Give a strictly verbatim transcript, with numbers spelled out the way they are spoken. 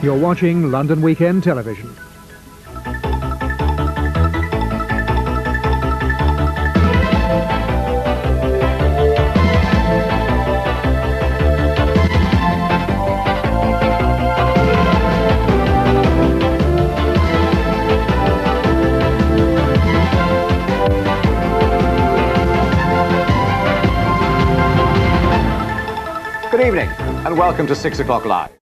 You're watching London Weekend Television. Good evening, and welcome to six o'clock Live.